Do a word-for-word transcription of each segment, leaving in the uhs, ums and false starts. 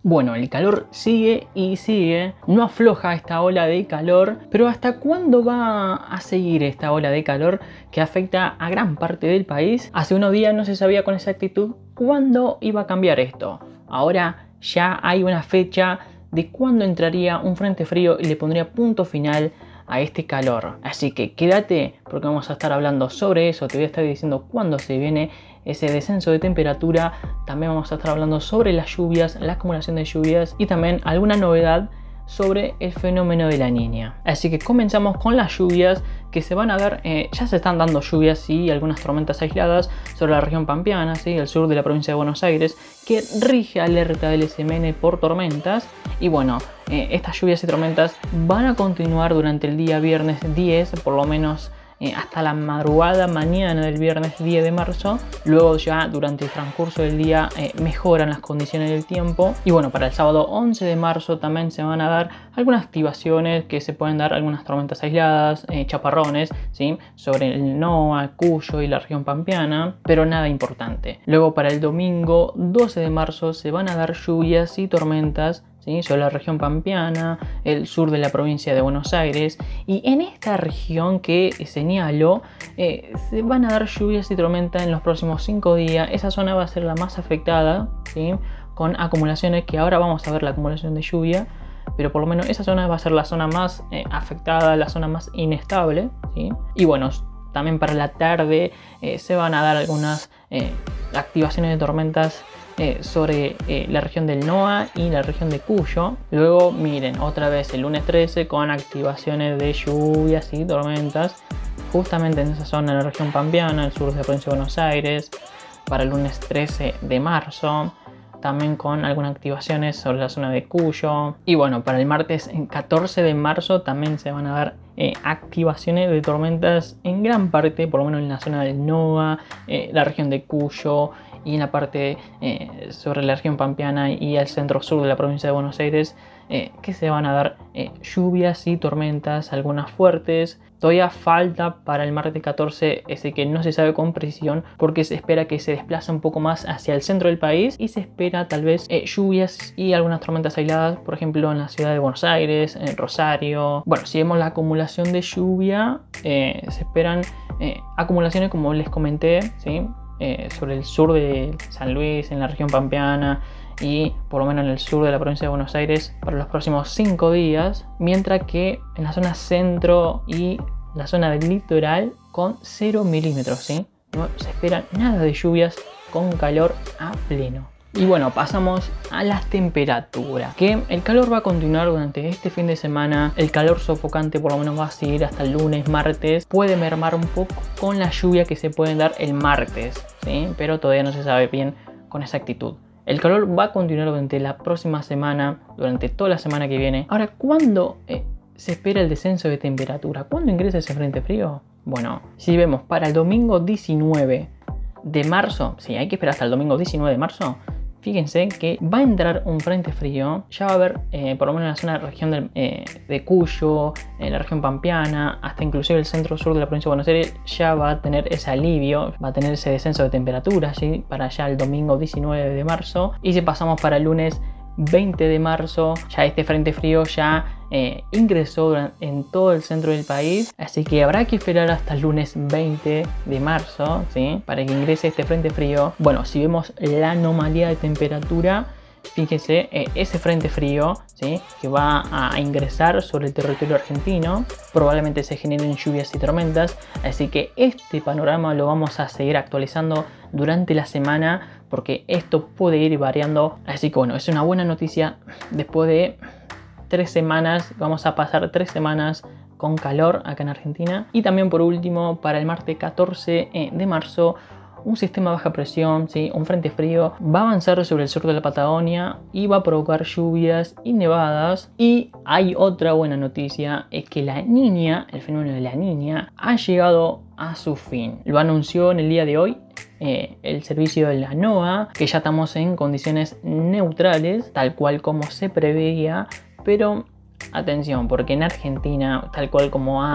Bueno, el calor sigue y sigue, no afloja esta ola de calor, pero ¿hasta cuándo va a seguir esta ola de calor que afecta a gran parte del país? Hace unos días no se sabía con exactitud cuándo iba a cambiar esto. Ahora ya hay una fecha de cuándo entraría un frente frío y le pondría punto final a este calor. Así que quédate porque vamos a estar hablando sobre eso, te voy a estar diciendo cuándo se viene ese descenso de temperatura. También vamos a estar hablando sobre las lluvias, la acumulación de lluvias y también alguna novedad sobre el fenómeno de la Niña. Así que comenzamos con las lluvias que se van a dar. Eh, ya se están dando lluvias y algunas tormentas aisladas sobre la región pampeana, ¿sí? El sur de la provincia de Buenos Aires, que rige alerta del S M N por tormentas. Y bueno, eh, estas lluvias y tormentas van a continuar durante el día viernes diez, por lo menos Eh, hasta la madrugada mañana del viernes diez de marzo. Luego ya durante el transcurso del día eh, mejoran las condiciones del tiempo. Y bueno, para el sábado once de marzo también se van a dar algunas activaciones que se pueden dar, algunas tormentas aisladas, eh, chaparrones, ¿sí? Sobre el NOA, Cuyo y la región pampeana, pero nada importante. Luego para el domingo doce de marzo se van a dar lluvias y tormentas, ¿sí? Sobre la región pampeana, el sur de la provincia de Buenos Aires. Y en esta región que señalo, eh, se van a dar lluvias y tormentas en los próximos cinco días. Esa zona va a ser la más afectada, ¿sí? Con acumulaciones, que ahora vamos a ver la acumulación de lluvia, pero por lo menos esa zona va a ser la zona más eh, afectada, la zona más inestable, ¿sí? Y bueno, también para la tarde eh, se van a dar algunas eh, activaciones de tormentas Eh, sobre eh, la región del NOA y la región de Cuyo. Luego miren, otra vez el lunes trece con activaciones de lluvias y tormentas justamente en esa zona, en la región pampeana, el sur de la provincia de Buenos Aires. Para el lunes trece de marzo también con algunas activaciones sobre la zona de Cuyo. Y bueno, para el martes catorce de marzo también se van a dar eh, activaciones de tormentas en gran parte, por lo menos en la zona del NOA, eh, la región de Cuyo y en la parte eh, sobre la región pampeana y el centro sur de la provincia de Buenos Aires, eh, que se van a dar eh, lluvias y tormentas, algunas fuertes. Todavía falta para el martes catorce, ese que no se sabe con precisión, porque se espera que se desplace un poco más hacia el centro del país y se espera tal vez eh, lluvias y algunas tormentas aisladas, por ejemplo en la ciudad de Buenos Aires, en Rosario. Bueno, si vemos la acumulación de lluvia, eh, se esperan eh, acumulaciones como les comenté, ¿sí? Eh, sobre el sur de San Luis, en la región pampeana y por lo menos en el sur de la provincia de Buenos Aires para los próximos cinco días, mientras que en la zona centro y la zona del litoral con cero milímetros, ¿sí? No se espera nada de lluvias, con calor a pleno. Y bueno, pasamos a las temperaturas, que el calor va a continuar durante este fin de semana. El calor sofocante por lo menos va a seguir hasta el lunes, martes. Puede mermar un poco con la lluvia que se pueden dar el martes, ¿sí? Pero todavía no se sabe bien con exactitud. El calor va a continuar durante la próxima semana, durante toda la semana que viene. Ahora, ¿cuándo eh, se espera el descenso de temperatura? ¿Cuándo ingresa ese frente frío? Bueno, si vemos para el domingo diecinueve de marzo, sí, hay que esperar hasta el domingo diecinueve de marzo. Fíjense que va a entrar un frente frío, ya va a haber, eh, por lo menos en la zona de la región de, eh, de Cuyo, en la región pampeana, hasta inclusive el centro sur de la provincia de Buenos Aires, ya va a tener ese alivio, va a tener ese descenso de temperatura, ¿sí? Para allá el domingo diecinueve de marzo. Y si pasamos para el lunes veinte de marzo, ya este frente frío ya eh, ingresó en todo el centro del país, así que habrá que esperar hasta el lunes veinte de marzo, ¿sí? Para que ingrese este frente frío. Bueno, si vemos la anomalía de temperatura, fíjense, eh, ese frente frío, ¿sí? Que va a ingresar sobre el territorio argentino, probablemente se generen lluvias y tormentas, así que este panorama lo vamos a seguir actualizando durante la semana, porque esto puede ir variando. Así que bueno, es una buena noticia. Después de tres semanas, vamos a pasar tres semanas con calor acá en Argentina. Y también por último, para el martes catorce de marzo, un sistema de baja presión, ¿sí? Un frente frío, va a avanzar sobre el sur de la Patagonia y va a provocar lluvias y nevadas. Y hay otra buena noticia, es que la Niña, el fenómeno de la Niña, ha llegado a su fin. Lo anunció en el día de hoy eh, el servicio de la NOAA, que ya estamos en condiciones neutrales, tal cual como se preveía. Pero atención, porque en Argentina, tal cual como ha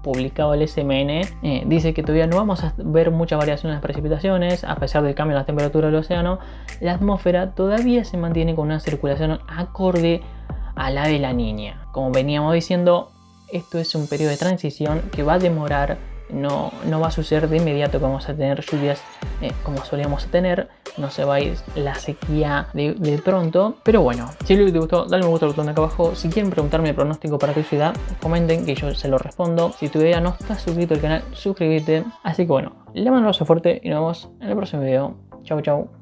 publicado el S M N, eh, dice que todavía no vamos a ver mucha variación en las precipitaciones, a pesar del cambio en la temperatura del océano. La atmósfera todavía se mantiene con una circulación acorde a la de la Niña. Como veníamos diciendo, esto es un periodo de transición que va a demorar, no, no va a suceder de inmediato que vamos a tener lluvias eh, como solíamos tener, no se va a ir la sequía de, de pronto. Pero bueno, si el video te gustó, dale me gusta al botón de acá abajo. Si quieren preguntarme el pronóstico para tu ciudad, comenten que yo se lo respondo. Si todavía no estás suscrito al canal, suscríbete. Así que bueno, le mando un abrazo fuerte y nos vemos en el próximo video. Chau chau.